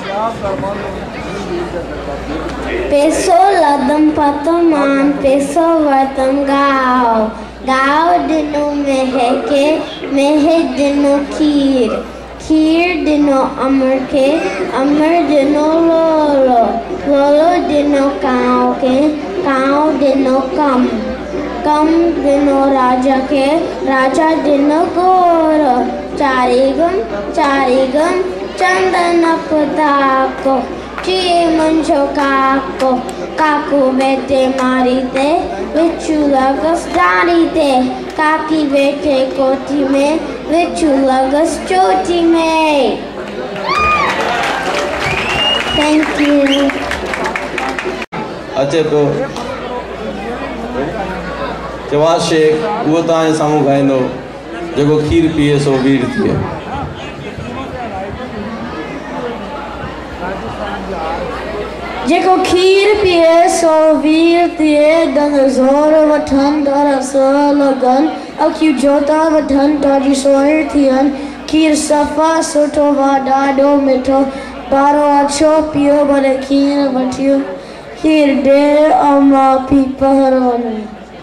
Peso ladam pataman, peso vatam gao. Gao dinu meheke, mehe dinu kheer. Kheer dinu amar ke, amar dinu lolo. Lolo dinu kao ke, kao dinu kam. Kam dinu raja ke, raja dinu goro. Charigam, chandana padako. Mancho kako, kaku vete marite, vichulagas darite, kaki vete koti me, vichulagas choti me. Thank you. अच्छा तो जवाब शेख वो तां सामू गाइंदो जेको खीर पिए सो वीर थिए जेको खीर पिए सो वीर थिए दन ज़ोर वठन दरस लगन अखियूं जोता वठन ताजी सोहिर थियन खीर सफ़ा सुठो वा ॾाढो मिठो पारो अछो पियो भले खीर वठियो खीर दे अमा पी पहरवन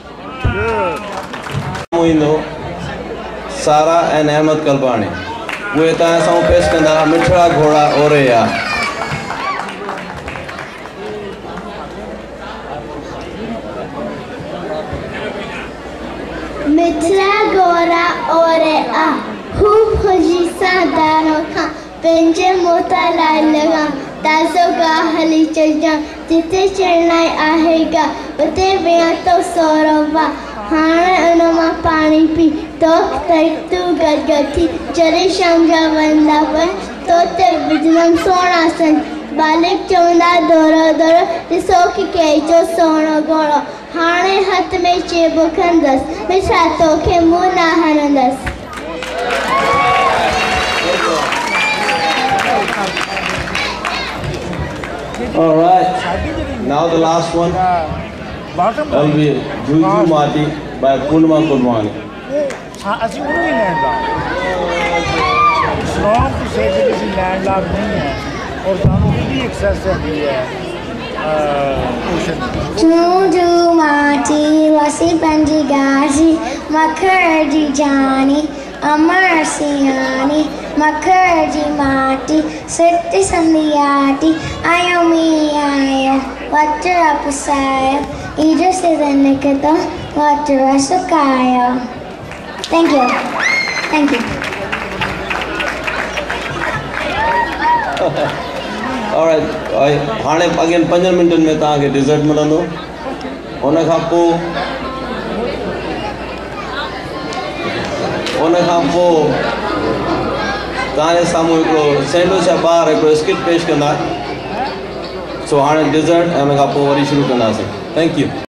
मोइंदो सारा एंड अहमद कलबाणी वो तां सां पेश कंदा मिठड़ा घोड़ा ओरे या मिठड़ा घोड़ा ओरे आ खूब खुशी सां दारो खां पंहिंजे मोता लाइ लॻा ताज़ो गाह हली चढ़जां जिते चढ़ना आहे गा उते विया तो सौरवा हाणे उन मां पाणी पी तो तू गदगद थी जॾहिं शाम जा वंदा पर तो ते विझंदमि सोना सन बालिक चवंदा दौड़ो दौड़ो ॾिसो कि कंहिंजो सोनो घोड़ो हाणे हथ में चेबो खंदसि मिठा तोखे मुंहुं न हणंदसि All right, now the last one will be Juju Mati by Purnima Kulwani. ਅਸੀਂ ਉਹ ਨਹੀਂ ਲੈਂਦਾ ਸਟਰੋਂਗ ਟੂ ਸੇ ਕਿ ਅਸੀਂ ਲੈਂਡਲਾਰਡ ਨਹੀਂ ਹੈ ਔਰ ਸਾਨੂੰ ਵੀ ਐਕਸੈਸ ਹੈਗੀ ਹੈ Juju Mati lasi panji gazi makardi jani amar siani makardi mati sitti sandiyati ayo mi ayo water apasayo idris idanikata water asukaya. Thank you. All right, हाणे again 5 मिनटनि में तव्हांखे डिज़र्ट मिलंदो उन खां पोइ तव्हांजे साम्हूं हिकिड़ो सैंडविच या ॿार हिकिड़ो स्किट पेश कंदा सो हाणे डिज़र्ट ऐं उन खां पोइ वरी शुरू कंदासीं थैंक यू